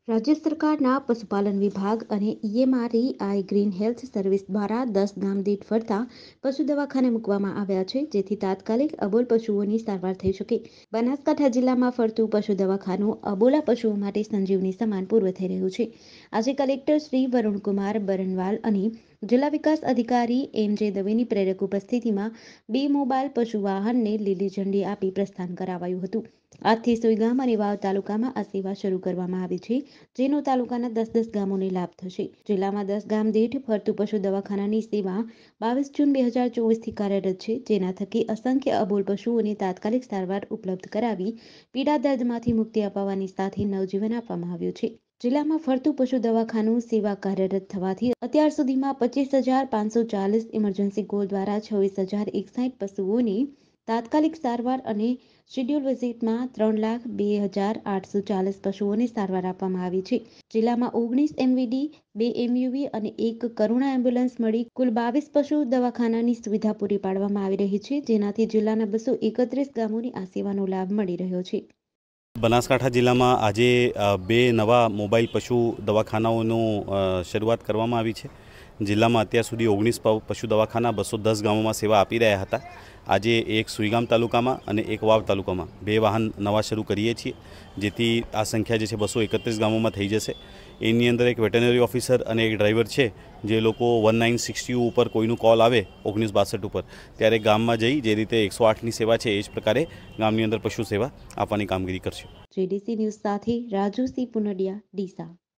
राज्य सरकारना पशुपालन विभाग અને ईएमआरई ગ્રીન હેલ્થ સર્વિસ દ્વારા 10 ગામ દીઠ ફરતા પશુ દવાખાને મૂકવામાં આવ્યા છે, જેથી તાત્કાલિક અબોલ પશુઓની સારવાર થઈ શકે। બનાસકાંઠા જિલ્લામાં ફરતું પશુ દવાખાનું અબોલા પશુઓ માટે સંજીવની સમાન પૂર્વ થઈ રહ્યું છે। આજે કલેક્ટર શ્રી વરુણકુમાર બરનવાલ અને જિલ્લા વિકાસ અધિકારી એમ.જે. દવેની પ્રેરક ઉપસ્થિતિમાં બે મોબાઈલ પશુ વાહનને લીલી ઝંડી આપી પ્રસ્થાન કરાવાયું હતું। આજથી સુઈગામ અને વાવ તાલુકામાં આ સેવા શરૂ કરવામાં આવી છે, જેનો તાલુકાના 10 ગામોને લાભ થશે। જિલ્લામાં 10 ગામ દીઠ ફરતું પશુ દવાખાનાની સેવા 22 જૂન 2024થી કાર્યરત છે, જેના થકી અસંખ્ય અબોલ પશુઓને તાત્કાલિક સારવાર ઉપલબ્ધ કરાવી પીડા દર્દમાંથી મુક્તિ અપાવવાની સાથે નવજીવન આપવામાં આવ્યું છે। જિલ્લામાં ફરતું પશુ દવાખાનું સેવા કાર્યરત થવાથી અત્યાર સુધીમાં 25,540 ઇમરજન્સી કોલ દ્વારા 26,061 પશુઓને તાત્કાલિક સારવાર અને શેડ્યુલ વિઝિટમાં 3,02,840 પશુઓને સારવાર આપવામાં આવી છે। જિલ્લામાં 19 એમવીડી, 2 એમયુવી અને 1 કરુણા એમ્બ્યુલન્સ મળી કુલ 22 પશુ દવાખાનાની સુવિધા પૂરી પાડવામાં આવી રહી છે, જેનાથી જિલ્લાના 231 ગામોને આ સેવાનો લાભ મળી રહ્યો છે। બનાસકાંઠા જિલ્લામાં આજે બે નવા મોબાઈલ પશુ દવાખાનાઓનું શરૂઆત કરવામાં આવી છે। જિલ્લામાં અત્યાર સુધી 19 પશુ દવાખાના 210 ગામોમાં સેવા આપી રહ્યા હતા। આજે એક સુઈગામ તાલુકામાં અને એક વાવ તાલુકામાં બે વાહન નવા શરૂ કરીએ છીએ, જેથી આ સંખ્યા જે છે 231 ગામોમાં થઈ જશે। એની અંદર એક વેટરનરી ઓફિસર અને એક ડ્રાઈવર છે, જે લોકો 1960 ઉપર કોઈનું કોલ આવે 1962 ઉપર ત્યારે ગામમાં જઈ જે રીતે 108ની સેવા છે એ જ પ્રકારે ગામની અંદર પશુ સેવા આપવાની કામગીરી કરશે। જેડીસી ન્યૂઝ સાથે રાજુ સી પુનડિયા, ડીસા।